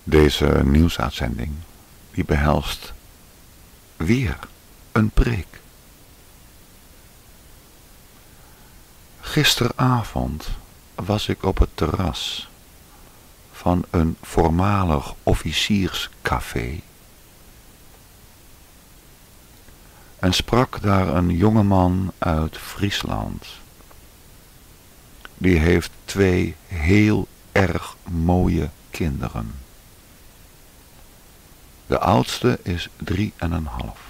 Deze nieuwsuitzending die behelst weer een preek. Gisteravond was ik op het terras van een voormalig officierscafé en sprak daar een jongeman uit Friesland. Die heeft 2 heel erg mooie kinderen. De oudste is 3,5.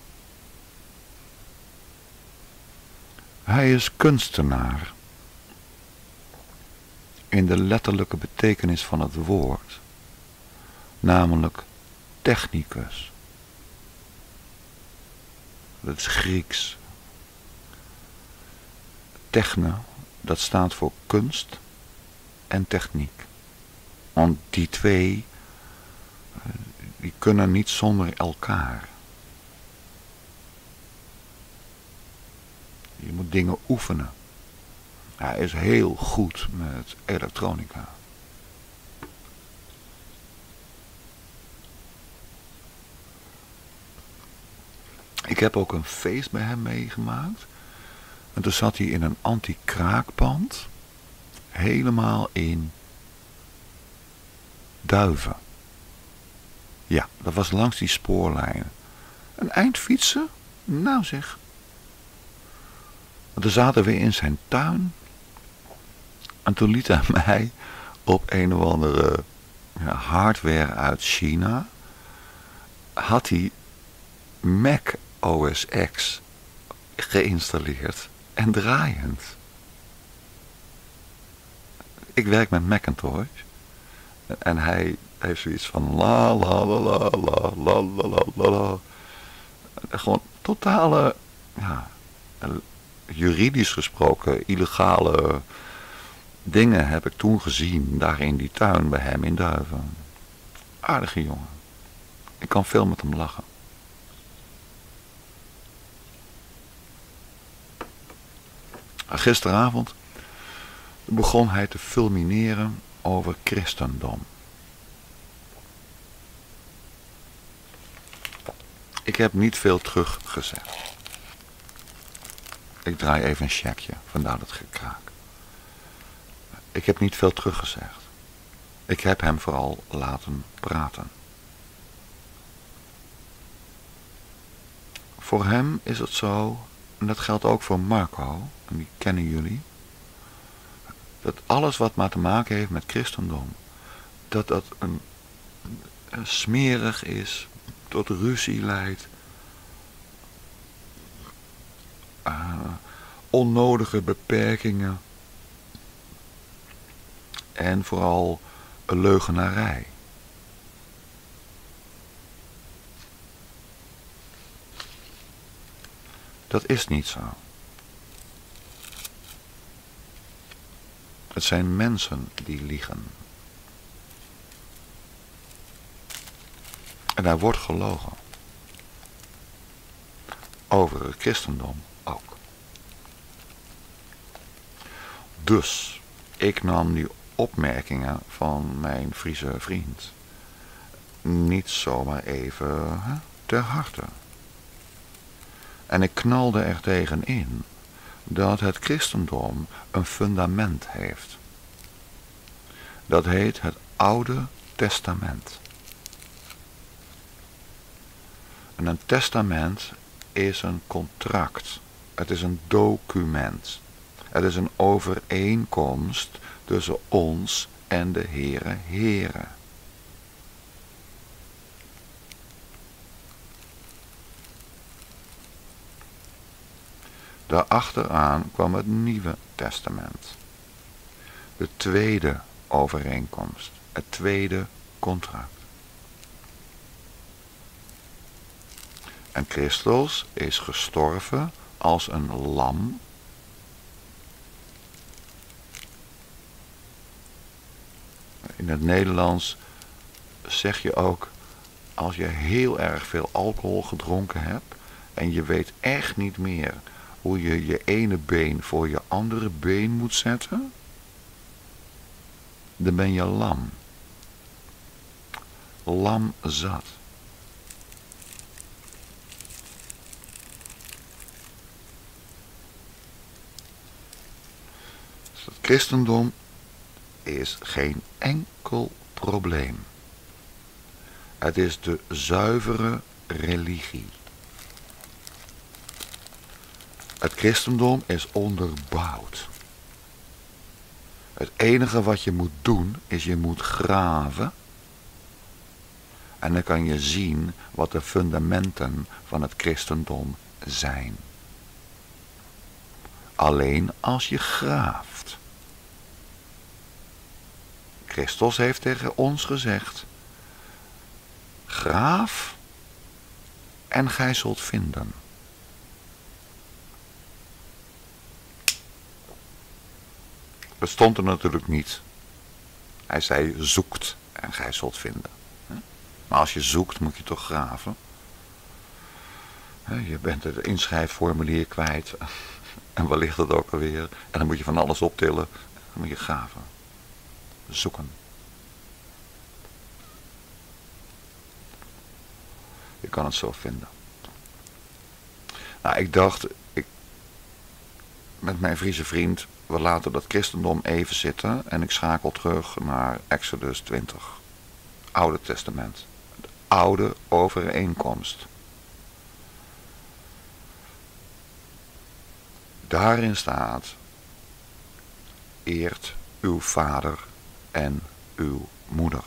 Hij is kunstenaar in de letterlijke betekenis van het woord, namelijk technicus. Dat is Grieks. Techne, dat staat voor kunst en techniek. Want die 2, die kunnen niet zonder elkaar. Je moet dingen oefenen. Hij is heel goed met elektronica. Ik heb ook een feest bij hem meegemaakt. En toen zat hij in een anti-kraakpand. Helemaal in Duiven. Ja, dat was langs die spoorlijnen. Een eind fietsen? Nou zeg. Toen zaten we in zijn tuin. En toen liet hij mij op een of andere hardware uit China. Had hij Mac OS X geïnstalleerd en draaiend. Ik werk met Macintosh. En hij heeft zoiets van la la la la la la la la la. Gewoon totale, juridisch gesproken, illegale dingen heb ik toen gezien daar in die tuin bij hem in Duiven. Aardige jongen. Ik kan veel met hem lachen. Gisteravond begon hij te fulmineren over christendom. Ik heb niet veel teruggezegd. Ik draai even een checkje, vandaar dat gekraak. Ik heb niet veel teruggezegd. Ik heb hem vooral laten praten. Voor hem is het zo, en dat geldt ook voor Marco, en die kennen jullie, dat alles wat maar te maken heeft met christendom, dat dat een smerig is, tot ruzie leidt, onnodige beperkingen en vooral een leugenarij. Dat is niet zo. Het zijn mensen die liegen. En daar wordt gelogen. Over het christendom ook. Dus, ik nam die opmerkingen van mijn Friese vriend niet zomaar even ter harte. En ik knalde er tegen in dat het christendom een fundament heeft. Dat heet het Oude Testament. En een testament is een contract. Het is een document. Het is een overeenkomst tussen ons en de Heere. Daarachteraan kwam het Nieuwe Testament. De tweede overeenkomst. Het tweede contract. En Christus is gestorven als een lam. In het Nederlands zeg je ook, als je heel erg veel alcohol gedronken hebt en je weet echt niet meer hoe je je ene been voor je andere been moet zetten, dan ben je lam. lam zat. Dus het christendom is geen enkel probleem. Het is de zuivere religie. Het christendom is onderbouwd. Het enige wat je moet doen is je moet graven. En dan kan je zien wat de fundamenten van het christendom zijn. Alleen als je graaft. Christus heeft tegen ons gezegd: graaf en gij zult vinden. Dat stond er natuurlijk niet. Hij zei: zoekt en gij zult vinden. Maar als je zoekt moet je toch graven. Je bent het inschrijfformulier kwijt. En waar ligt het ook alweer? En dan moet je van alles optillen. Dan moet je graven. Zoeken. Je kan het zo vinden. Nou, ik dacht, met mijn Friese vriend, we laten dat christendom even zitten. En ik schakel terug naar Exodus 20. Oude Testament. De oude overeenkomst. Daarin staat: eert uw vader en uw moeder.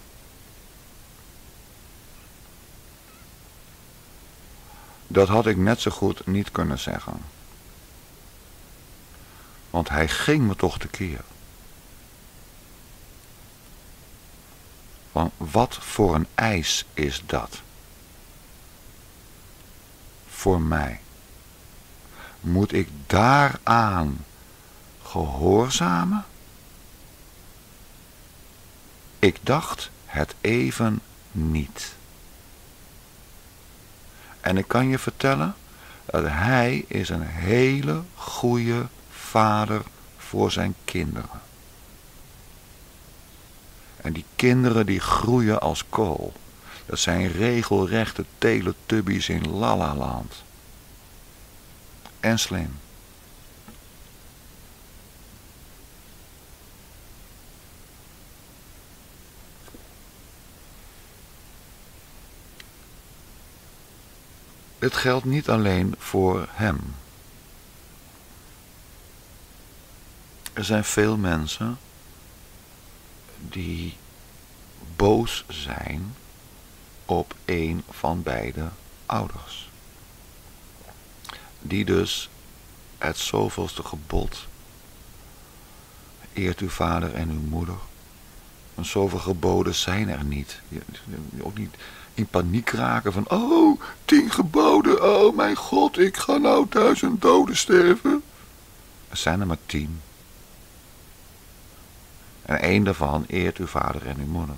Dat had ik net zo goed niet kunnen zeggen. Want hij ging me toch tekeer. Van wat voor een eis is dat? Voor mij. Moet ik daaraan gehoorzamen? Ik dacht het even niet. En ik kan je vertellen dat hij is een hele goede vader voor zijn kinderen. En die kinderen die groeien als kool. Dat zijn regelrechte teletubbies in Lalaland. En slim. Het geldt niet alleen voor hem. Er zijn veel mensen die boos zijn op een van beide ouders. Die dus het zoveelste gebod, eert uw vader en uw moeder. En zoveel geboden zijn er niet. Je ook niet in paniek raken van, oh, 10 geboden, oh mijn God, ik ga nou 1000 doden sterven. Er zijn er maar 10. En 1 daarvan eert uw vader en uw moeder.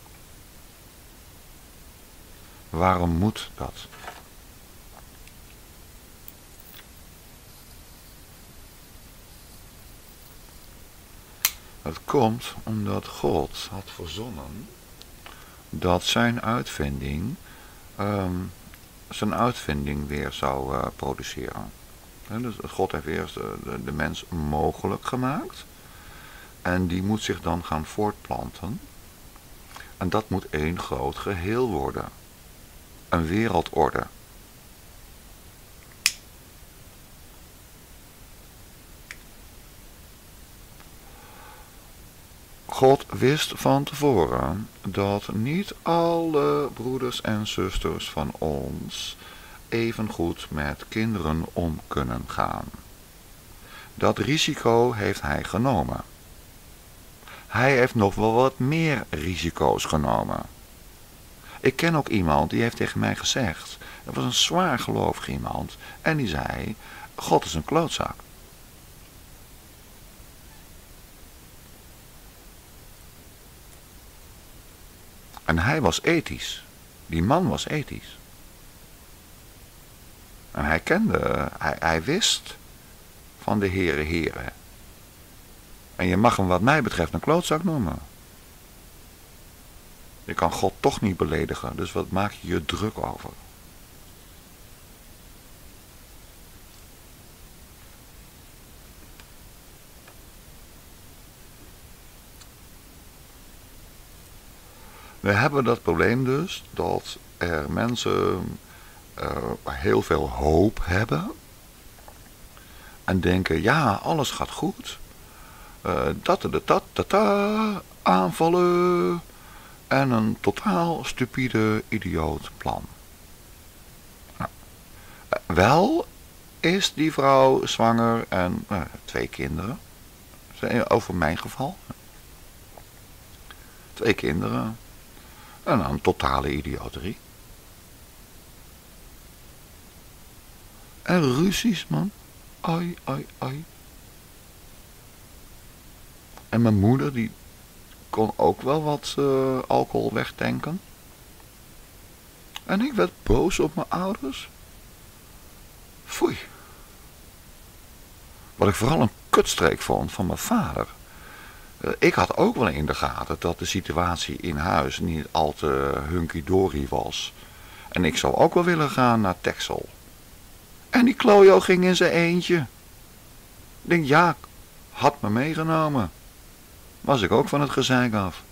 Waarom moet dat? Dat komt omdat God had verzonnen dat zijn uitvinding weer zou produceren. Dus God heeft eerst de mens mogelijk gemaakt. En die moet zich dan gaan voortplanten. En dat moet één groot geheel worden. Een wereldorde. God wist van tevoren dat niet alle broeders en zusters van ons evengoed met kinderen om kunnen gaan. Dat risico heeft hij genomen. Hij heeft nog wel wat meer risico's genomen. Ik ken ook iemand die heeft tegen mij gezegd, dat was een zwaar gelovig iemand, en die zei, God is een klootzak. En hij was ethisch. Die man was ethisch. En hij wist van de Heren. En je mag hem wat mij betreft een klootzak noemen. Je kan God toch niet beledigen, dus wat maak je je druk over? We hebben dat probleem dus, dat er mensen heel veel hoop hebben en denken, ja, alles gaat goed. Aanvallen en een totaal stupide, idioot plan. Nou, wel is die vrouw zwanger en 2 kinderen. Over mijn geval. 2 kinderen. En een totale idioterie. En ruzies, man. Ai, ai, ai. En mijn moeder, die kon ook wel wat alcohol wegtanken. En ik werd boos op mijn ouders. Foei. Wat ik vooral een kutstreek vond van mijn vader. Ik had ook wel in de gaten dat de situatie in huis niet al te hunky-dory was. En ik zou ook wel willen gaan naar Texel. En die klojo ging in zijn eentje. Ik denk, ja, had me meegenomen. Was ik ook van het gezeik af.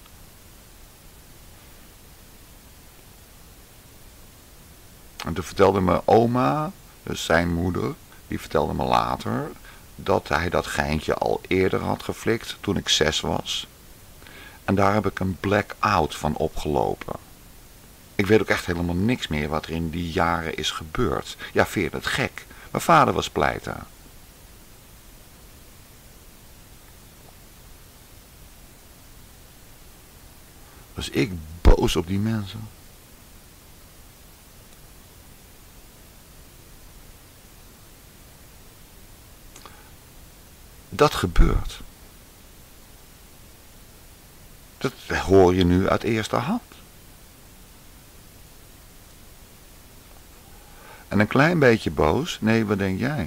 En toen vertelde mijn oma, dus zijn moeder, die vertelde me later dat hij dat geintje al eerder had geflikt toen ik 6 was. En daar heb ik een blackout van opgelopen. Ik weet ook echt helemaal niks meer wat er in die jaren is gebeurd. Ja, vind je het gek? Mijn vader was pleiten. Dus ik boos op die mensen. Dat gebeurt. Dat hoor je nu uit eerste hand. En een klein beetje boos, nee, wat denk jij?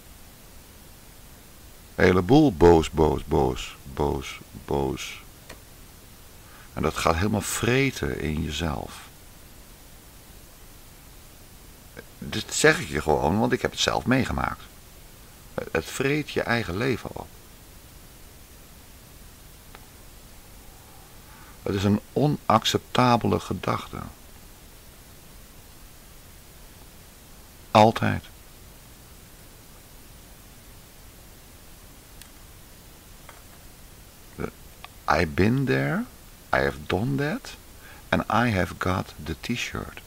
Een heleboel boos. En dat gaat helemaal vreten in jezelf. Dit zeg ik je gewoon, want ik heb het zelf meegemaakt. Het vreet je eigen leven op. Het is een onacceptabele gedachte. Altijd. I've been there, I have done that, and I have got the t-shirt.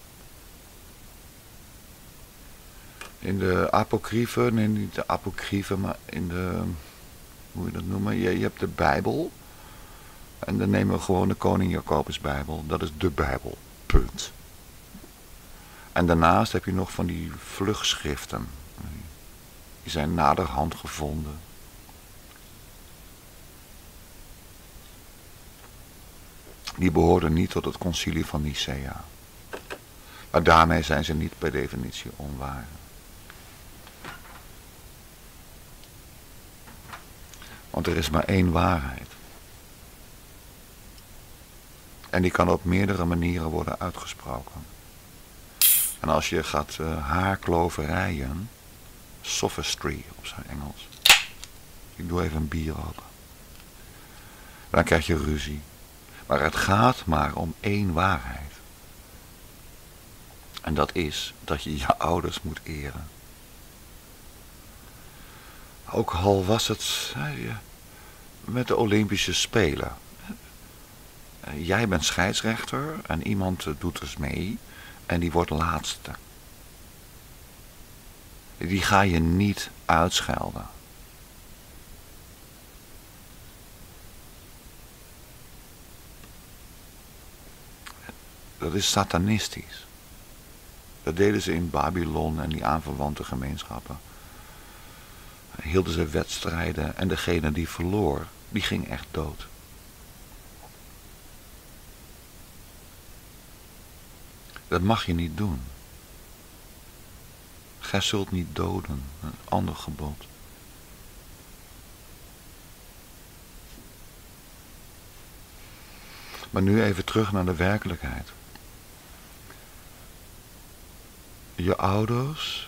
In de apocryfen, nee niet de apocryfen, maar in de, hoe je dat noemen, je hebt de Bijbel. En dan nemen we gewoon de Koning Jacobus Bijbel, dat is de Bijbel, punt. En daarnaast heb je nog van die vlugschriften. Die zijn naderhand gevonden. Die behoorden niet tot het concilie van Nicea. Maar daarmee zijn ze niet per definitie onwaar. Want er is maar één waarheid. En die kan op meerdere manieren worden uitgesproken. En als je gaat haarkloverijen, sophistry op zijn Engels. Ik doe even een bier open. Dan krijg je ruzie. Maar het gaat maar om één waarheid. En dat is dat je je ouders moet eren. Ook al was het met de Olympische Spelen. Jij bent scheidsrechter en iemand doet dus mee en die wordt laatste. Die ga je niet uitschelden. Dat is satanistisch. Dat deden ze in Babylon en die aanverwante gemeenschappen. Hielden ze wedstrijden en degene die verloor, die ging echt dood. Dat mag je niet doen. Gij zult niet doden, een ander gebod. Maar nu even terug naar de werkelijkheid. Je ouders.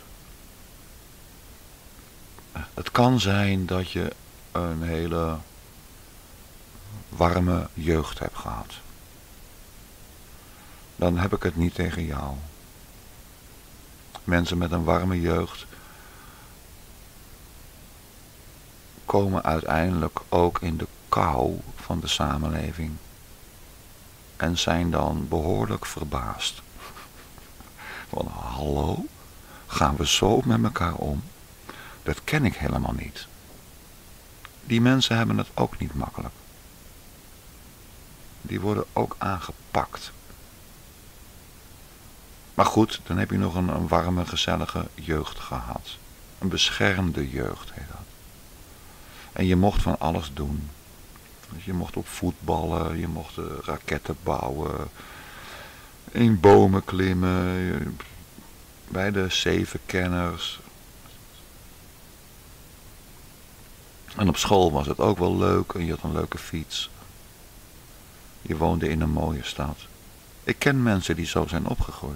Het kan zijn dat je een hele warme jeugd hebt gehad. Dan heb ik het niet tegen jou. Mensen met een warme jeugd komen uiteindelijk ook in de kou van de samenleving en zijn dan behoorlijk verbaasd. Van hallo, gaan we zo met elkaar om? Dat ken ik helemaal niet. Die mensen hebben het ook niet makkelijk. Die worden ook aangepakt. Maar goed, dan heb je nog een warme, gezellige jeugd gehad. Een beschermde jeugd heet dat. En je mocht van alles doen. Dus je mocht op voetballen, je mocht raketten bouwen, in bomen klimmen, bij de zevenkenners. En op school was het ook wel leuk en je had een leuke fiets. Je woonde in een mooie stad. Ik ken mensen die zo zijn opgegroeid.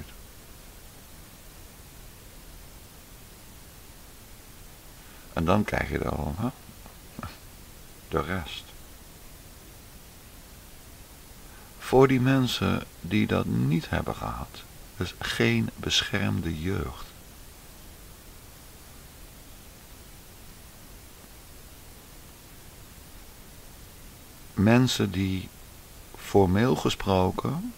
En dan krijg je dan de rest. Voor die mensen die dat niet hebben gehad. Dus geen beschermde jeugd. Mensen die formeel gesproken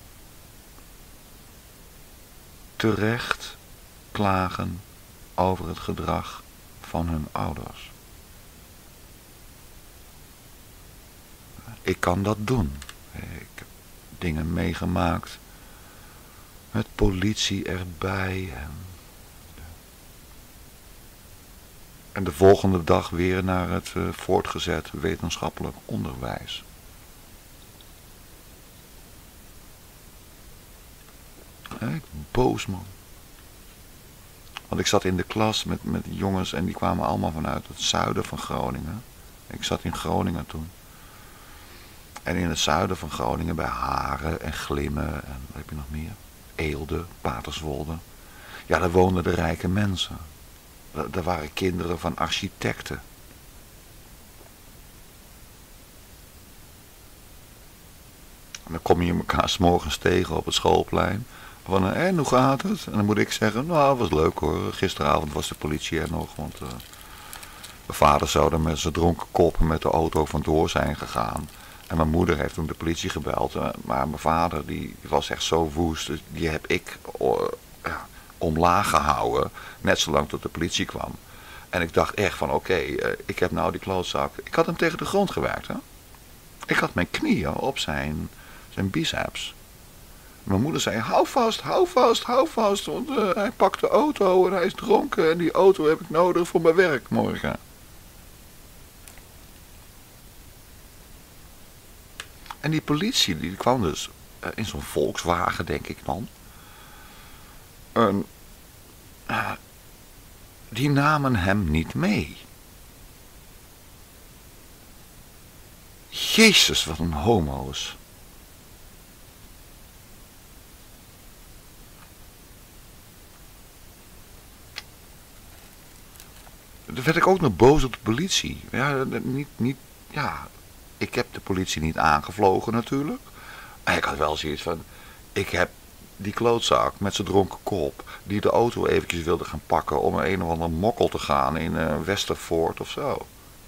terecht klagen over het gedrag van hun ouders. Ik kan dat doen. Ik heb dingen meegemaakt met politie erbij en de volgende dag weer naar het voortgezet wetenschappelijk onderwijs. Ik ben boos, man. Want ik zat in de klas met jongens en die kwamen allemaal vanuit het zuiden van Groningen. Ik zat in Groningen toen. En in het zuiden van Groningen bij Haren en Glimmen en wat heb je nog meer? Eelde, Paterswolde. Ja, daar woonden de rijke mensen. Daar waren kinderen van architecten. En dan kom je elkaar 's morgens tegen op het schoolplein. Van, hoe gaat het? En dan moet ik zeggen, nou, het was leuk hoor. Gisteravond was de politie er nog, want mijn vader zou er met zijn dronken kop met de auto vandoor zijn gegaan. En mijn moeder heeft toen de politie gebeld. Maar mijn vader, die was echt zo woest. Dus die heb ik omlaag gehouden, net zolang tot de politie kwam. En ik dacht echt van, oké, ik heb nou die klootzak. Ik had hem tegen de grond gewerkt, hè. Ik had mijn knieën op zijn biceps. Mijn moeder zei, hou vast, hou vast, hou vast. Want hij pakt de auto en hij is dronken. En die auto heb ik nodig voor mijn werk morgen. En die politie, die kwam dus in zo'n Volkswagen, denk ik dan. Die namen hem niet mee. Jezus, wat een homo's. Toen werd ik ook nog boos op de politie. Ja, ja, ik heb de politie niet aangevlogen natuurlijk. Maar ik had wel zoiets van, ik heb die klootzak met zijn dronken kop, die de auto eventjes wilde gaan pakken om een of ander mokkel te gaan in Westervoort of zo.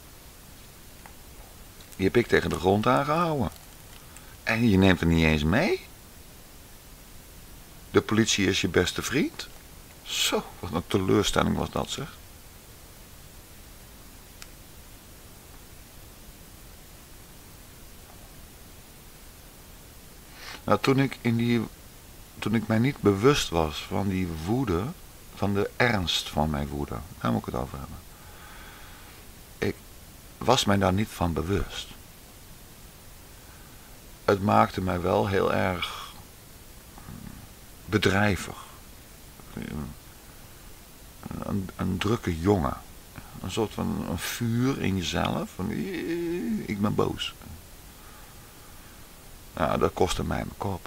Die heb ik tegen de grond aangehouden. En je neemt er niet eens mee. De politie is je beste vriend. Zo, wat een teleurstelling was dat, zeg. Nou, toen ik mij niet bewust was van die woede, van de ernst van mijn woede, daar moet ik het over hebben. Ik was mij daar niet van bewust. Het maakte mij wel heel erg bedrijvig. Een drukke jongen. Een soort van een vuur in jezelf. Van, ik ben boos. Nou, dat kostte mij mijn kop.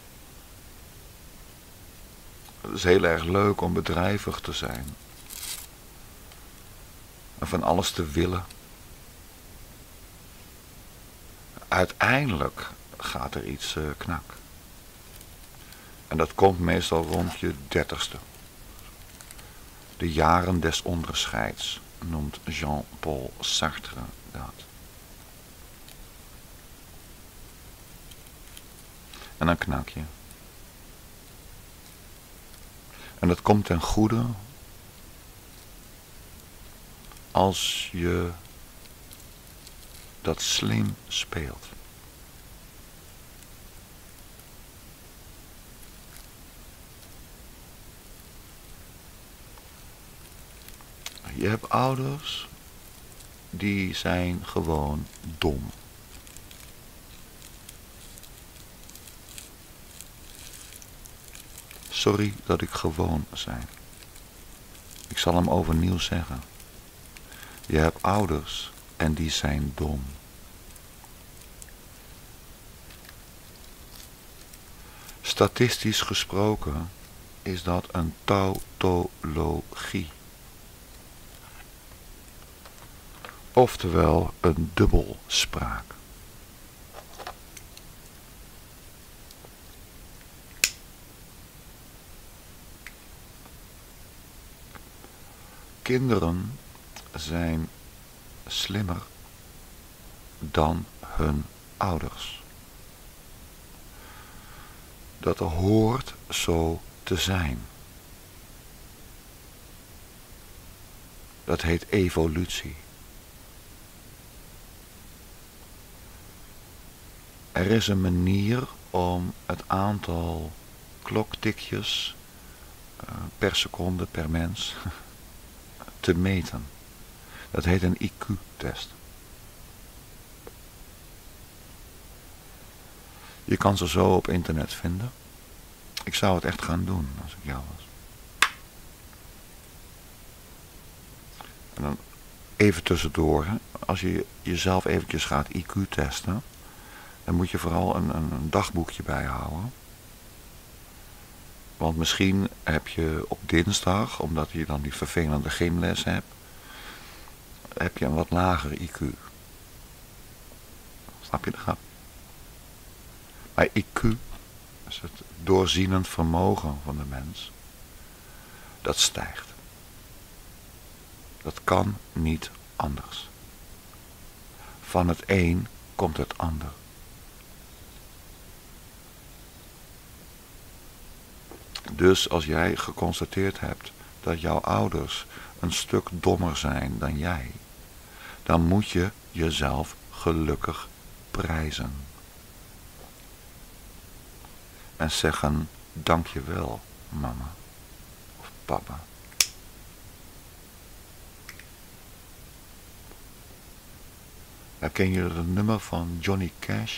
Het is heel erg leuk om bedrijvig te zijn. En van alles te willen. Uiteindelijk gaat er iets knak. En dat komt meestal rond je 30ste. De jaren des onderscheids noemt Jean-Paul Sartre dat. En dan knak je. En dat komt ten goede als je dat slim speelt. Je hebt ouders die zijn gewoon dom. Sorry dat ik gewoon zijn. Ik zal hem overnieuw zeggen. Je hebt ouders en die zijn dom. Statistisch gesproken is dat een tautologie. Oftewel een dubbelspraak. Kinderen zijn slimmer dan hun ouders. Dat hoort zo te zijn. Dat heet evolutie. Er is een manier om het aantal kloktikjes per seconde per mens te meten. Dat heet een IQ-test. Je kan ze zo op internet vinden. Ik zou het echt gaan doen als ik jou was. En dan even tussendoor, hè. Als je jezelf eventjes gaat IQ testen, dan moet je vooral een dagboekje bijhouden. Want misschien heb je op dinsdag, omdat je dan die vervelende gymles hebt, heb je een wat lager IQ. Snap je de grap? Maar IQ is het doorzienend vermogen van de mens. Dat stijgt. Dat kan niet anders. Van het een komt het ander. Dus als jij geconstateerd hebt dat jouw ouders een stuk dommer zijn dan jij, dan moet je jezelf gelukkig prijzen. En zeggen, dank je wel, mama of papa. Herken je het nummer van Johnny Cash?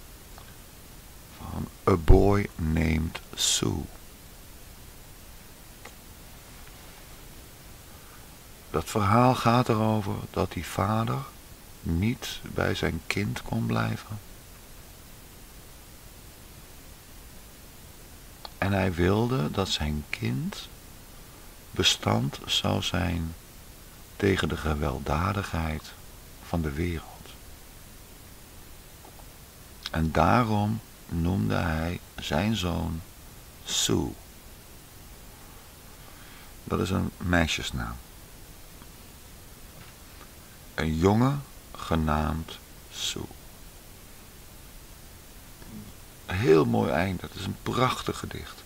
Van A Boy Named Sue. Dat verhaal gaat erover dat die vader niet bij zijn kind kon blijven. En hij wilde dat zijn kind bestand zou zijn tegen de gewelddadigheid van de wereld. En daarom noemde hij zijn zoon Sue. Dat is een meisjesnaam. Een jongen genaamd Sue. Een heel mooi eind. Het is een prachtig gedicht.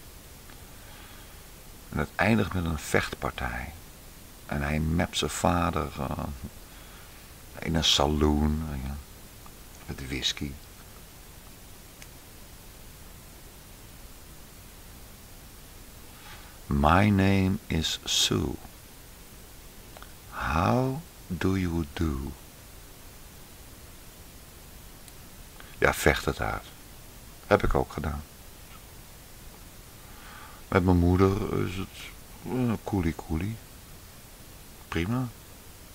En het eindigt met een vechtpartij. En hij mept zijn vader in een saloon met whisky. My name is Sue. How do you do? Ja, vecht het uit. Heb ik ook gedaan. Met mijn moeder is het koelie. Prima.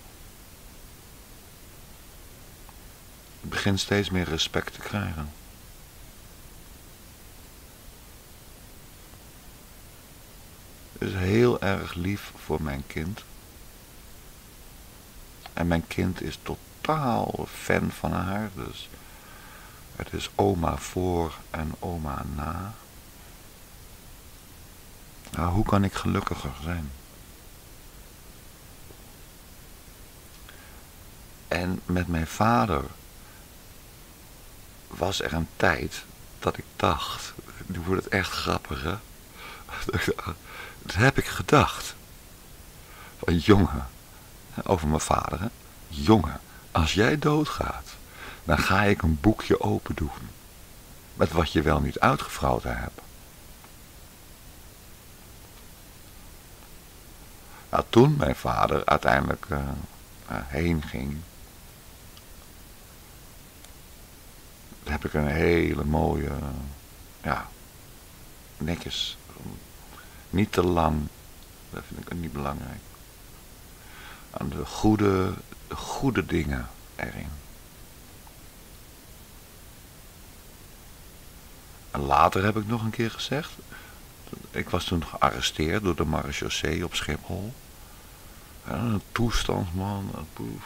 Ik begin steeds meer respect te krijgen. is heel erg lief voor mijn kind. En mijn kind is totaal fan van haar. Dus het is oma voor en oma na. Nou, hoe kan ik gelukkiger zijn? En met mijn vader was er een tijd dat ik dacht, nu wordt het echt grappig hè. Dat heb ik gedacht. Van jongen, over mijn vader hè. Jongen, als jij doodgaat, dan ga ik een boekje open doen. Met wat je wel niet uitgevrouwen hebt. Nou, toen mijn vader uiteindelijk heen ging, heb ik een hele mooie, ja, netjes, niet te lang, dat vind ik niet belangrijk. Aan de goede dingen erin. En later heb ik nog een keer gezegd, ik was toen gearresteerd door de marechaussee op Schiphol. En een toestandsman, poef.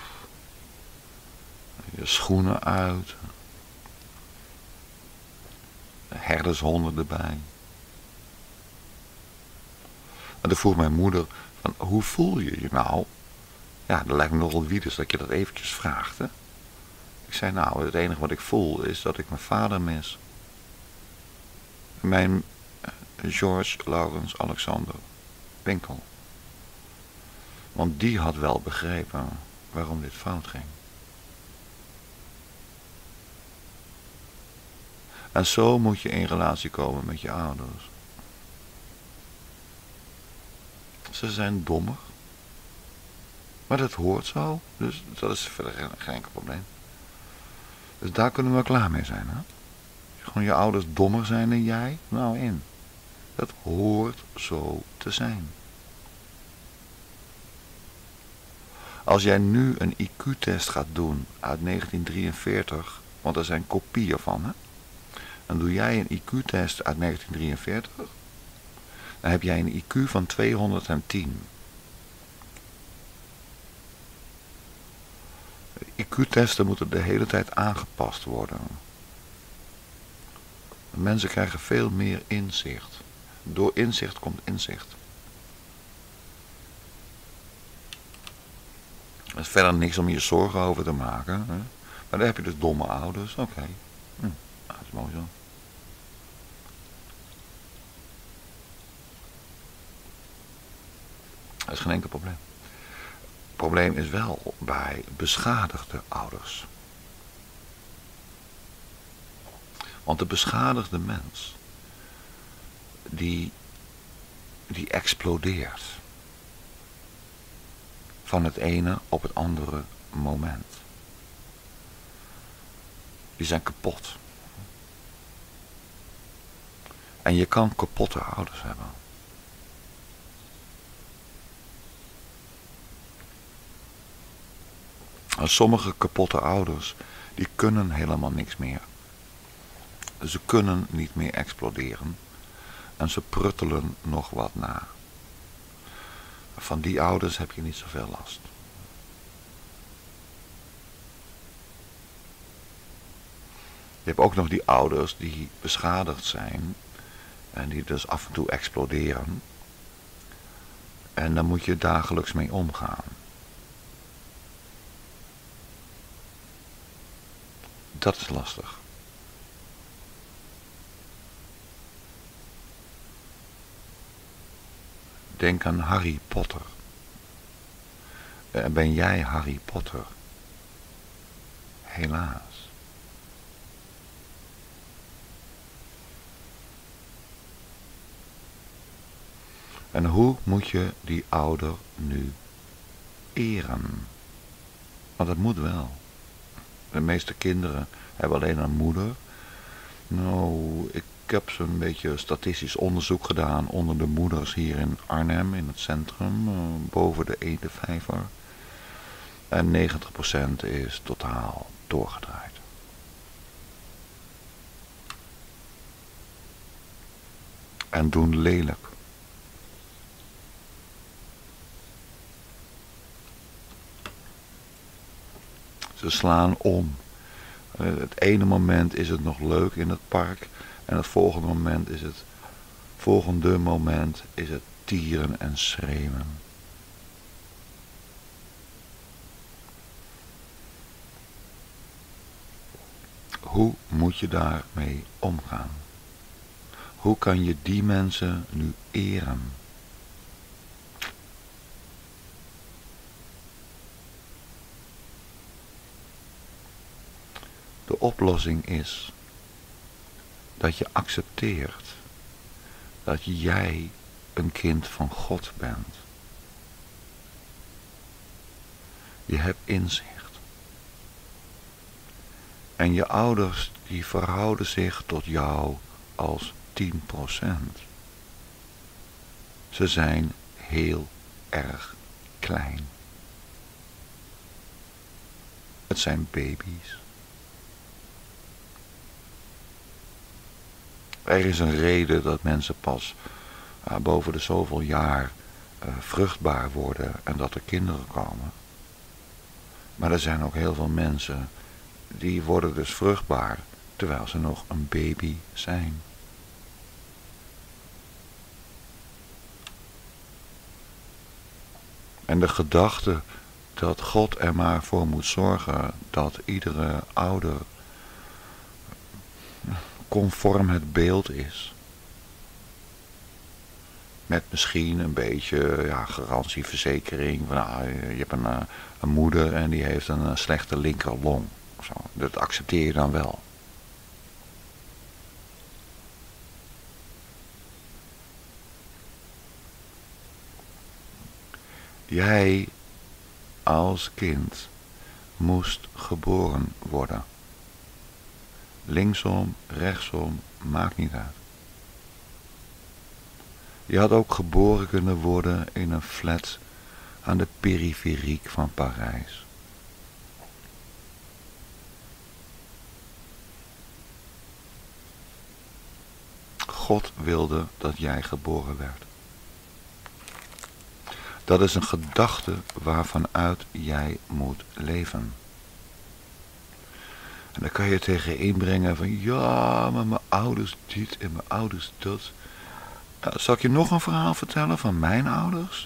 Je schoenen uit. Herdershonden erbij. En toen vroeg mijn moeder, van, hoe voel je je nou? Ja, dat lijkt me nogal wieders dat je dat eventjes vraagt. Hè? Ik zei, nou, het enige wat ik voel is dat ik mijn vader mis. Mijn George Laurens Alexander Winkel. Want die had wel begrepen waarom dit fout ging. En zo moet je in relatie komen met je ouders. Ze zijn dommer. Maar dat hoort zo. Dus dat is verder geen enkel probleem. Dus daar kunnen we klaar mee zijn. Hè? Als gewoon je ouders dommer zijn dan jij, nou in. Dat hoort zo te zijn. Als jij nu een IQ-test gaat doen uit 1943, want er zijn kopieën van, hè? Dan doe jij een IQ-test uit 1943, dan heb jij een IQ van 210. IQ-testen moeten de hele tijd aangepast worden. Mensen krijgen veel meer inzicht. Door inzicht komt inzicht. Er is verder niks om je zorgen over te maken. Hè? Maar dan heb je dus domme ouders. Oké. Dat is mooi zo. Dat is geen enkel probleem. Het probleem is wel bij beschadigde ouders. Want de beschadigde mens, die explodeert. Van het ene op het andere moment. Die zijn kapot. En je kan kapotte ouders hebben. En sommige kapotte ouders, die kunnen helemaal niks meer. Ze kunnen niet meer exploderen. En ze pruttelen nog wat na. Van die ouders heb je niet zoveel last. Je hebt ook nog die ouders die beschadigd zijn. En die dus af en toe exploderen. En daar moet je dagelijks mee omgaan. Dat is lastig. Denk aan Harry Potter. Ben jij Harry Potter? Helaas. En hoe moet je die ouder nu eren? Want dat moet wel. De meeste kinderen hebben alleen een moeder. Nou, ik heb zo'n beetje statistisch onderzoek gedaan onder de moeders hier in Arnhem, in het centrum, boven de 1 de 5er. En 90% is totaal doorgedraaid. En doen lelijk. Ze slaan om. Het ene moment is het nog leuk in het park. En het volgende moment is het tieren en schreeuwen. Hoe moet je daarmee omgaan? Hoe kan je die mensen nu eren? De oplossing is dat je accepteert dat jij een kind van God bent. Je hebt inzicht. En je ouders die verhouden zich tot jou als 10%. Ze zijn heel erg klein. Het zijn baby's. Er is een reden dat mensen pas boven de zoveel jaar vruchtbaar worden en dat er kinderen komen. Maar er zijn ook heel veel mensen die worden dus vruchtbaar terwijl ze nog een baby zijn. En de gedachte dat God er maar voor moet zorgen dat iedere ouder conform het beeld is. Met misschien een beetje garantieverzekering. Van, je hebt een moeder en die heeft een slechte linkerlong. Zo, dat accepteer je dan wel. Jij als kind moest geboren worden. Linksom, rechtsom, maakt niet uit. Je had ook geboren kunnen worden in een flat aan de periferiek van Parijs. God wilde dat jij geboren werd. Dat is een gedachte waarvanuit jij moet leven. En dan kan je tegen inbrengen van ja, maar mijn ouders dit en mijn ouders dat. Nou, zal ik je nog een verhaal vertellen van mijn ouders?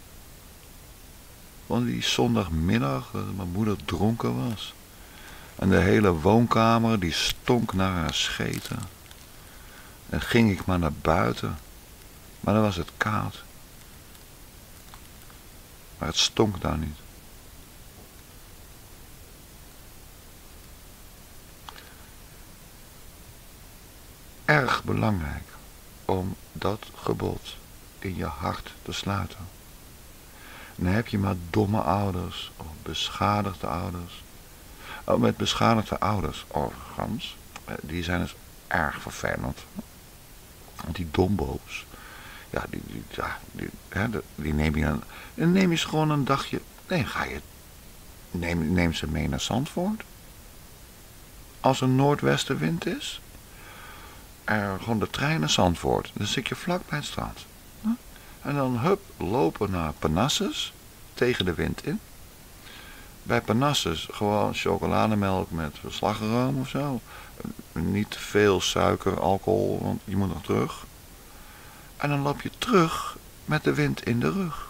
Want die zondagmiddag dat mijn moeder dronken was. En de hele woonkamer die stonk naar haar scheten. En ging ik maar naar buiten. Maar dan was het koud. Maar het stonk daar niet. Erg belangrijk om dat gebod in je hart te sluiten. En dan heb je maar domme ouders of beschadigde ouders. Oh, met beschadigde ouders overigens, die zijn dus erg vervelend. Want die dombo's, ja, die neem je dan neem je ze gewoon een dagje. Nee, neem ze mee naar Zandvoort. Als er noordwestenwind is. Gewoon de trein naar Zandvoort. Dan zit je vlak bij het strand. En dan lopen naar Parnassus. Tegen de wind in. Bij Parnassus gewoon chocolademelk met slagroom of zo. Niet te veel suiker, alcohol, want je moet nog terug. En dan loop je terug met de wind in de rug.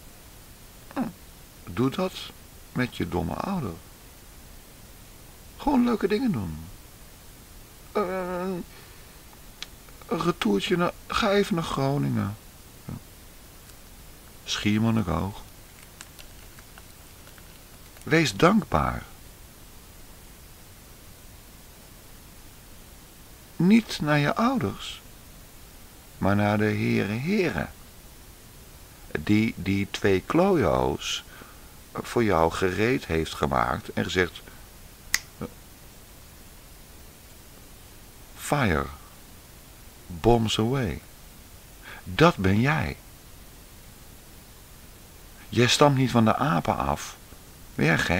Doe dat met je domme ouder. Gewoon leuke dingen doen. Een retourtje ga even naar Groningen. Schiermonnikoog. Wees dankbaar. Niet naar je ouders, maar naar de heren. Die 2 klojo's voor jou gereed heeft gemaakt en gezegd: fire, bombs away. Dat ben jij. Jij stamt niet van de apen af. Ben jij gek?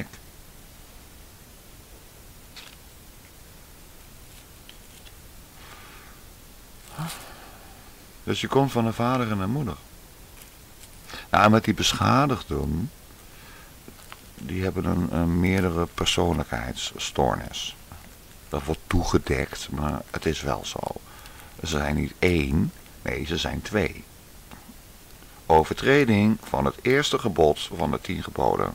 Dus je komt van een vader en een moeder. Nou, met die beschadigden, die hebben een meerdere persoonlijkheidsstoornis. Dat wordt toegedekt, maar het is wel zo. Ze zijn niet 1, nee, ze zijn 2. Overtreding van het eerste gebod van de 10 geboden.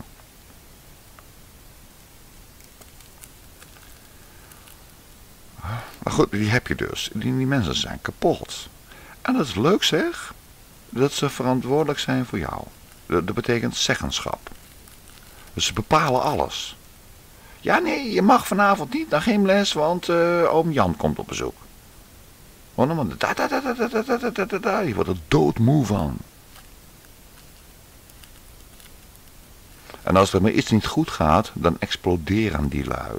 Maar goed, die heb je dus. Die mensen zijn kapot. En dat is leuk zeg, dat ze verantwoordelijk zijn voor jou. Dat betekent zeggenschap. Dus ze bepalen alles. Ja, nee, je mag vanavond niet naar gymles, want oom Jan komt op bezoek. Je wordt er doodmoe van. En als er maar iets niet goed gaat, dan exploderen die lui.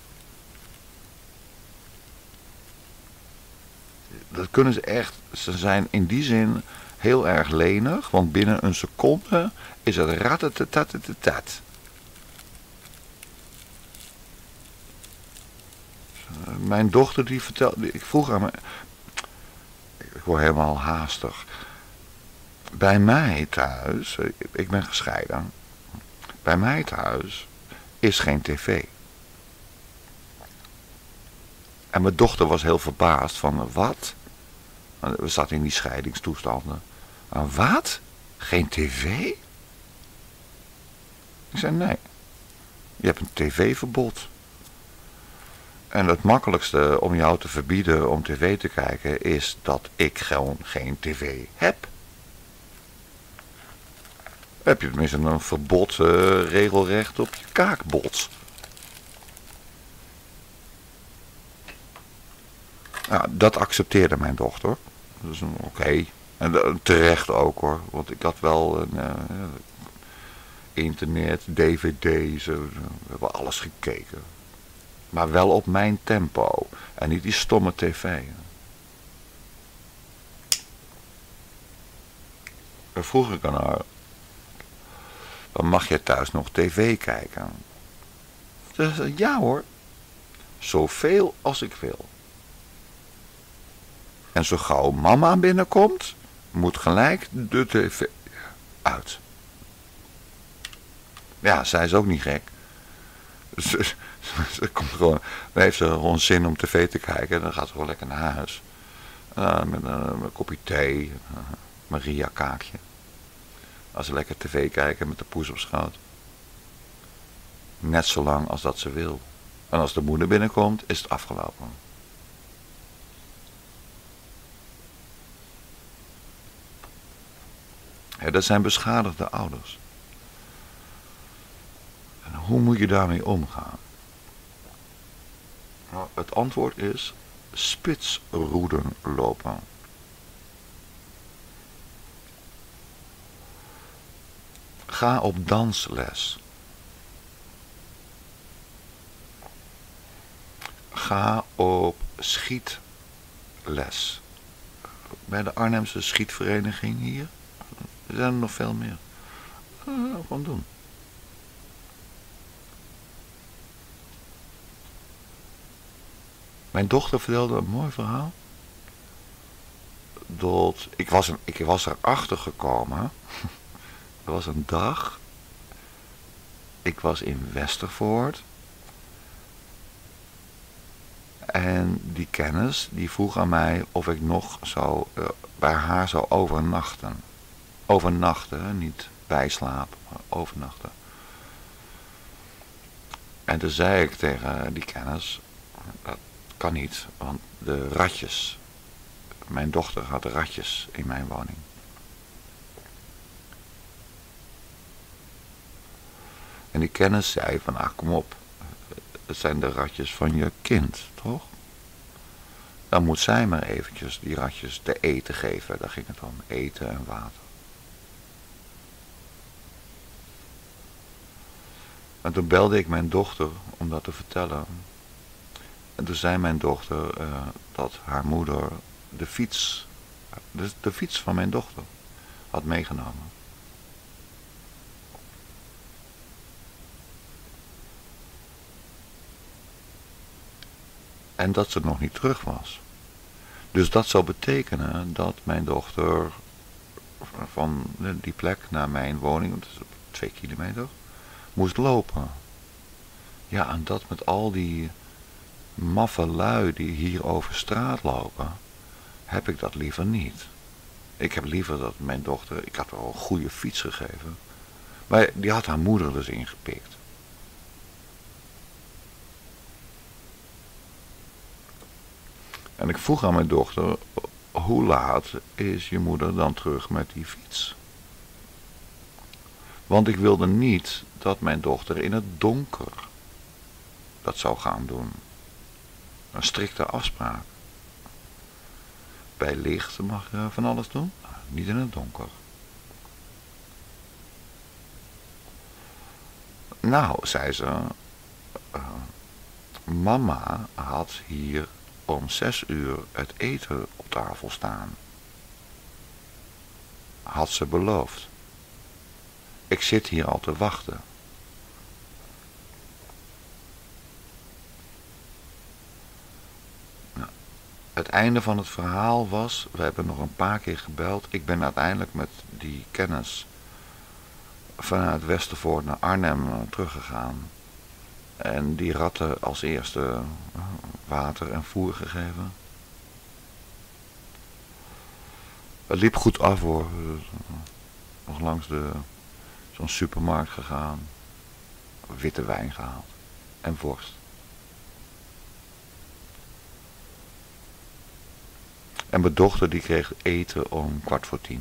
Dat kunnen ze echt. Ze zijn in die zin heel erg lenig, want binnen een seconde is het ratatatatat. Mijn dochter die vertelde, ik vroeg aan me, ik word helemaal haastig. Bij mij thuis, ik ben gescheiden, bij mij thuis is geen tv. En mijn dochter was heel verbaasd van, wat? We zaten in die scheidingstoestanden. Wat? Geen tv? Ik zei, nee. Je hebt een tv-verbod. En het makkelijkste om jou te verbieden om tv te kijken is dat ik gewoon geen tv heb. Heb je tenminste een verbod regelrecht op je kaakbot. Ja, dat accepteerde mijn dochter. Dus oké. En terecht ook hoor. Want ik had wel internet, dvd's. We hebben alles gekeken. Maar wel op mijn tempo. En niet die stomme tv. Dan vroeg ik aan haar. Dan mag je thuis nog tv kijken. Ze zei, ja hoor. Zoveel als ik wil. En zo gauw mama binnenkomt, moet gelijk de tv uit. Ja, zij is ook niet gek. Ze komt gewoon, dan heeft ze gewoon zin om tv te kijken. Dan gaat ze gewoon lekker naar huis. Met een kopje thee, Maria kaakje. Als ze lekker tv kijken met de poes op schoot. Net zo lang als dat ze wil. En als de moeder binnenkomt, is het afgelopen. Ja, dat zijn beschadigde ouders. En hoe moet je daarmee omgaan? Nou, het antwoord is spitsroeden lopen. Ga op dansles. Ga op schietles. Bij de Arnhemse schietvereniging hier. Er zijn er nog veel meer. Gewoon doen. Mijn dochter vertelde een mooi verhaal. Ik was erachter gekomen. Er was een dag. Ik was in Westervoort. En die kennis die vroeg aan mij of ik nog bij haar zou overnachten. Overnachten, niet bijslapen, maar overnachten. En toen zei ik tegen die kennis, dat kan niet, want de ratjes, mijn dochter had ratjes in mijn woning. En die kennis zei van, kom op, het zijn de ratjes van je kind, toch? Dan moet zij maar eventjes die ratjes te eten geven, daar ging het om, eten en water. En toen belde ik mijn dochter om dat te vertellen. En toen zei mijn dochter dat haar moeder de fiets van mijn dochter had meegenomen. En dat ze nog niet terug was. Dus dat zou betekenen dat mijn dochter van die plek naar mijn woning, dat is 2 kilometer, moest lopen. Ja, en dat met al die maffe lui die hier over straat lopen, heb ik dat liever niet. Ik heb liever dat mijn dochter, ik had haar al een goede fiets gegeven, maar die had haar moeder dus ingepikt. En ik vroeg aan mijn dochter, hoe laat is je moeder dan terug met die fiets? Want ik wilde niet dat mijn dochter in het donker dat zou gaan doen. Een strikte afspraak. Bij licht mag je van alles doen, niet in het donker. Nou, zei ze, mama had hier om 6 uur het eten op tafel staan. Had ze beloofd. Ik zit hier al te wachten. Nou, het einde van het verhaal was, we hebben nog een paar keer gebeld. Ik ben uiteindelijk met die kennis vanuit Westervoort naar Arnhem teruggegaan. En die ratten als eerste water en voer gegeven. Het liep goed af hoor. Nog langs zo'n supermarkt gegaan. Witte wijn gehaald. En worst. En mijn dochter die kreeg eten om 9:15.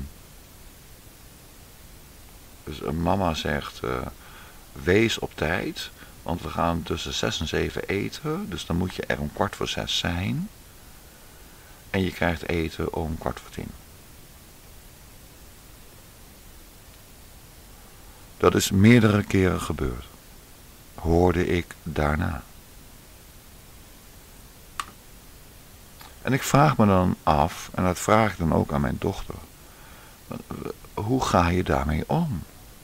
Dus mama zegt, wees op tijd. Want we gaan tussen 6 en 7 eten. Dus dan moet je er om 5:15 zijn. En je krijgt eten om 9:15. Dat is meerdere keren gebeurd. Hoorde ik daarna. En ik vraag me dan af, en dat vraag ik dan ook aan mijn dochter. Hoe ga je daarmee om?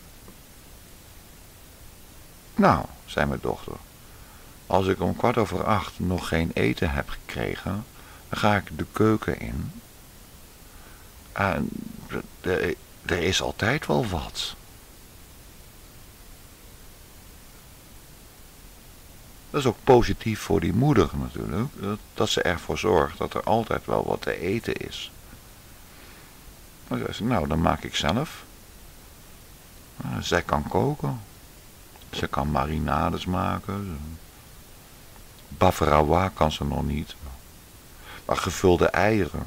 Nou, zei mijn dochter. Als ik om 7:15 nog geen eten heb gekregen, dan ga ik de keuken in. En er is altijd wel wat. Dat is ook positief voor die moeder natuurlijk. Dat ze ervoor zorgt dat er altijd wel wat te eten is. Dan zei ze, nou dan maak ik zelf. Zij kan koken. Ze kan marinades maken. Bavarois kan ze nog niet. Maar gevulde eieren.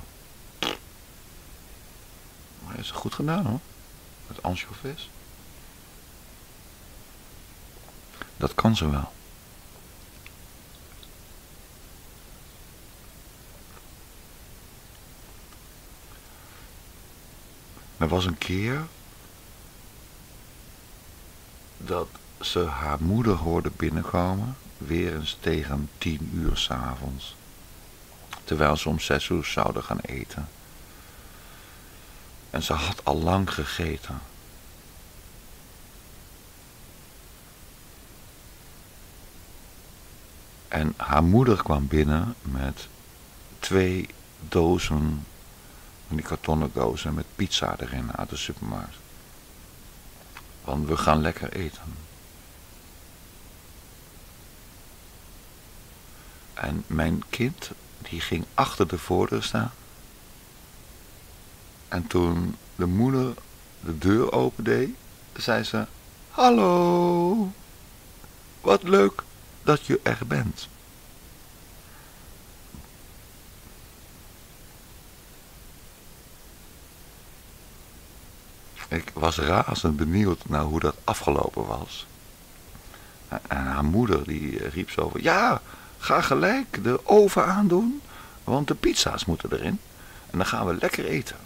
Maar is het goed gedaan hoor. Met ansjovis. Dat kan ze wel. Er was een keer dat ze haar moeder hoorde binnenkomen, weer eens tegen 10 uur 's avonds, terwijl ze om 6 uur zouden gaan eten. En ze had al lang gegeten. En haar moeder kwam binnen met 2 dozen, van die kartonnen dozen met pizza erin uit de supermarkt. Want we gaan lekker eten. En mijn kind, die ging achter de voordeur staan. En toen de moeder de deur opendeed, zei ze, hallo, wat leuk dat je er bent. Ik was razend benieuwd naar hoe dat afgelopen was. En haar moeder die riep zo van, ja, ga gelijk de oven aandoen, want de pizza's moeten erin. En dan gaan we lekker eten.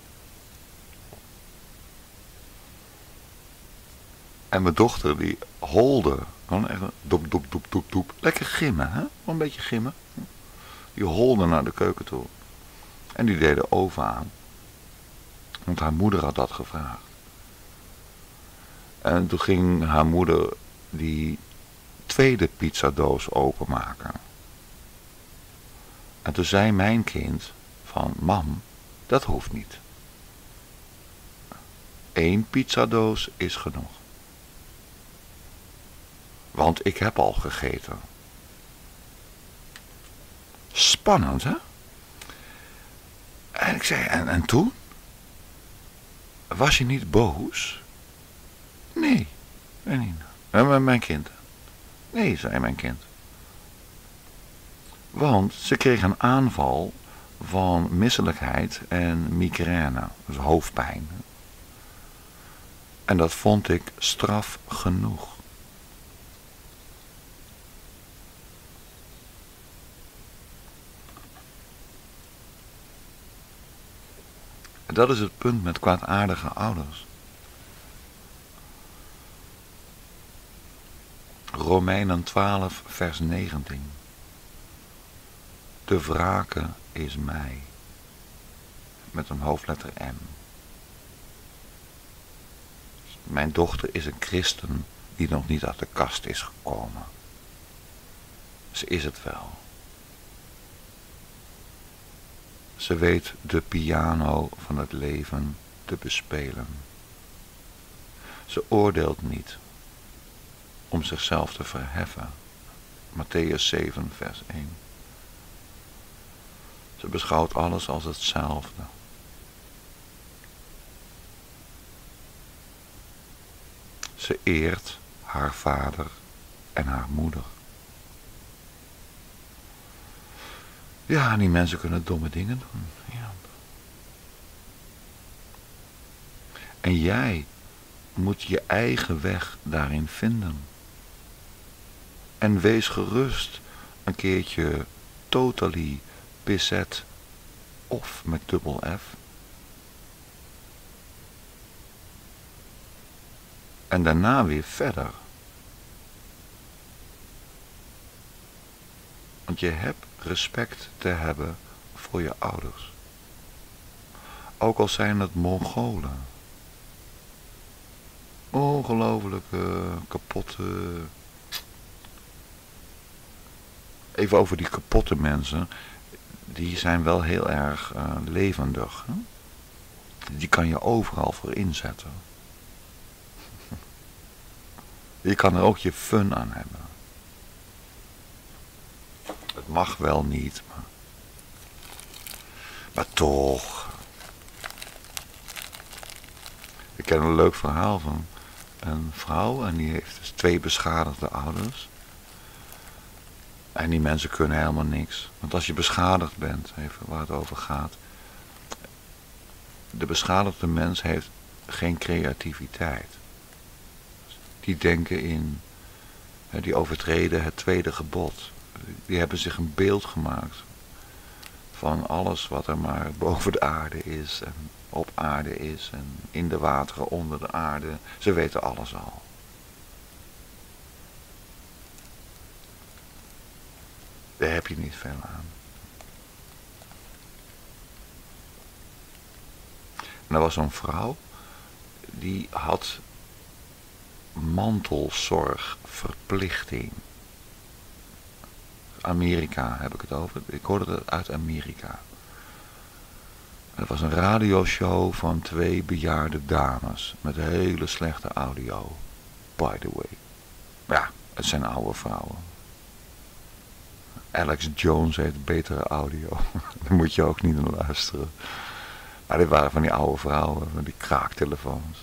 En mijn dochter die holde, gewoon echt doep, doep, doep, doep, doep. Lekker gimmen, hè? Gewoon een beetje gimmen. Die holde naar de keuken toe. En die deed de oven aan. Want haar moeder had dat gevraagd. En toen ging haar moeder die tweede pizzadoos openmaken. En toen zei mijn kind van, mam, dat hoeft niet. 1 pizzadoos is genoeg. Want ik heb al gegeten. Spannend, hè? En ik zei, en toen? Was je niet boos? Nee, weet niet. Mijn kind. Nee, zei mijn kind. Want ze kreeg een aanval van misselijkheid en migraine, dus hoofdpijn. En dat vond ik straf genoeg. En dat is het punt met kwaadaardige ouders. Romeinen 12, vers 19. De wrake is mij. Met een hoofdletter M. Mijn dochter is een christen die nog niet uit de kast is gekomen. Ze is het wel. Ze weet de piano van het leven te bespelen. Ze oordeelt niet om zichzelf te verheffen. Matthäus 7, vers 1. Ze beschouwt alles als hetzelfde. Ze eert haar vader en haar moeder. Ja, die mensen kunnen domme dingen doen. Ja. En jij moet je eigen weg daarin vinden. En wees gerust een keertje totally bezet of met dubbel F. En daarna weer verder. Want je hebt respect te hebben voor je ouders. Ook al zijn het Mongolen. Ongelooflijke, kapotte... Even over die kapotte mensen. Die zijn wel heel erg levendig. Hè? Die kan je overal voor inzetten. Je kan er ook je fun aan hebben. Het mag wel niet, maar toch. Ik ken een leuk verhaal van een vrouw en die heeft dus 2 beschadigde ouders. En die mensen kunnen helemaal niks. Want als je beschadigd bent, even waar het over gaat. De beschadigde mens heeft geen creativiteit. Die denken in, die overtreden het 2e gebod. Die hebben zich een beeld gemaakt van alles wat er maar boven de aarde is en op aarde is en in de wateren onder de aarde. Ze weten alles al. Daar heb je niet veel aan. En er was zo'n vrouw die had mantelzorgverplichting. Amerika heb ik het over. Ik hoorde het uit Amerika. Het was een radioshow van 2 bejaarde dames. Met hele slechte audio. By the way. Ja, het zijn oude vrouwen. Alex Jones heeft betere audio. Daar moet je ook niet naar luisteren. Maar dit waren van die oude vrouwen. Van die kraaktelefoons.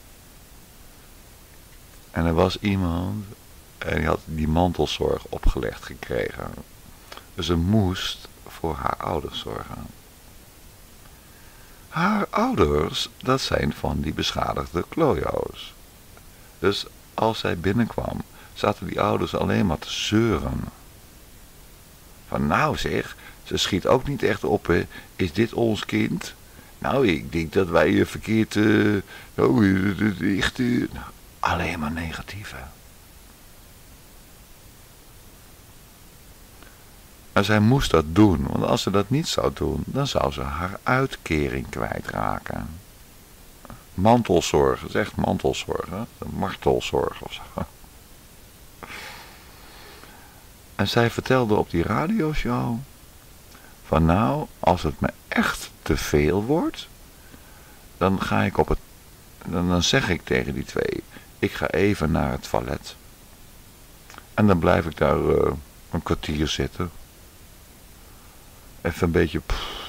En er was iemand... En die had die mantelzorg opgelegd gekregen. Dus ze moest voor haar ouders zorgen. Haar ouders, dat zijn van die beschadigde klojo's. Dus als zij binnenkwam, zaten die ouders alleen maar te zeuren. Van nou zeg, ze schiet ook niet echt op, hè. Is dit ons kind? Nou, ik denk dat wij je verkeerd... alleen maar negatief, hè. En zij moest dat doen, want als ze dat niet zou doen, dan zou ze haar uitkering kwijtraken. Mantelzorg, dat is echt mantelzorg, hè? Martelzorg of zo. En zij vertelde op die radioshow, van nou, als het me echt te veel wordt, dan ga ik dan zeg ik tegen die 2, ik ga even naar het toilet. En dan blijf ik daar een kwartier zitten. Even een beetje...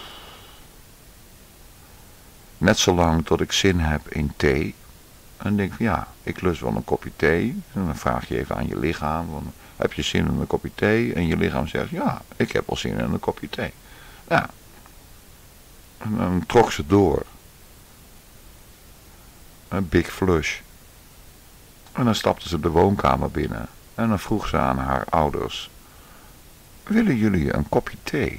Net zolang tot ik zin heb in thee. En dan denk ik van ja, ik lust wel een kopje thee. En dan vraag je even aan je lichaam. Van, heb je zin in een kopje thee? En je lichaam zegt ja, ik heb wel zin in een kopje thee. Ja. En dan trok ze door. Een big flush. En dan stapte ze de woonkamer binnen. En dan vroeg ze aan haar ouders. Willen jullie een kopje thee?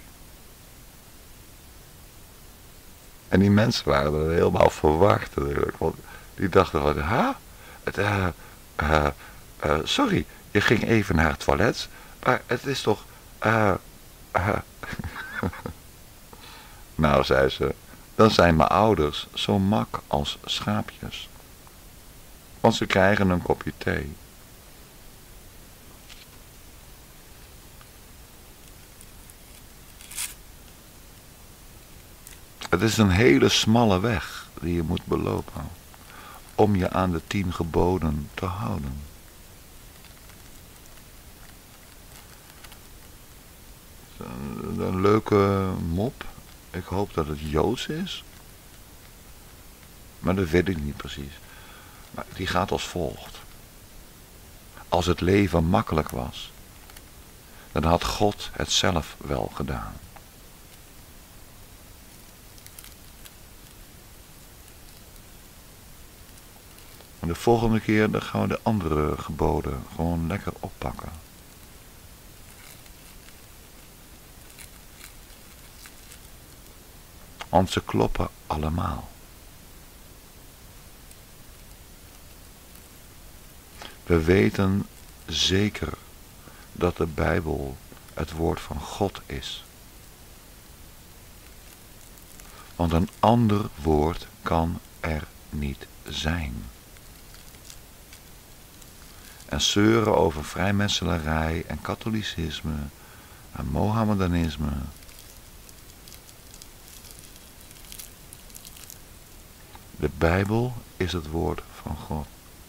En die mensen waren er helemaal verward natuurlijk. Want die dachten van, sorry, je ging even naar het toilet. Maar het is toch, Nou, zei ze, dan zijn mijn ouders zo mak als schaapjes. Want ze krijgen een kopje thee. Het is een hele smalle weg die je moet belopen om je aan de 10 geboden te houden. Een leuke mop. Ik hoop dat het Joods is. Maar dat weet ik niet precies. Maar die gaat als volgt. Als het leven makkelijk was, dan had God het zelf wel gedaan. En de volgende keer dan gaan we de andere geboden gewoon lekker oppakken. Want ze kloppen allemaal. We weten zeker dat de Bijbel het woord van God is. Want een ander woord kan er niet zijn. En zeuren over vrijmetselarij en katholicisme en mohammedanisme. De Bijbel is het woord van God.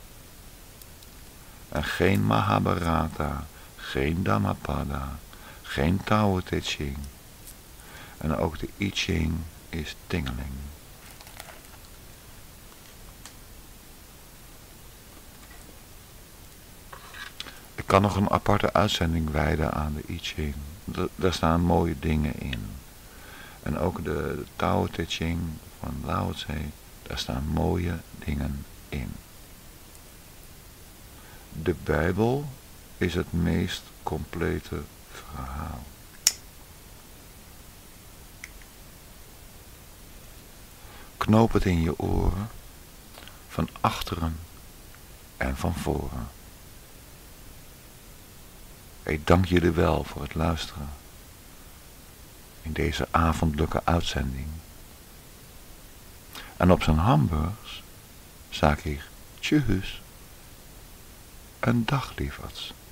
En geen Mahabharata, geen Dhammapada, geen Tao Te Ching. En ook de I Ching is tingeling. Ik kan nog een aparte uitzending wijden aan de I Ching. Daar staan mooie dingen in. En ook de Tao Te Ching van Lao Tse, daar staan mooie dingen in. De Bijbel is het meest complete verhaal. Knoop het in je oren, van achteren en van voren. Ik dank jullie wel voor het luisteren in deze avondelijke uitzending. En op zijn hamburgers zeg ik tjus en dag lieverds.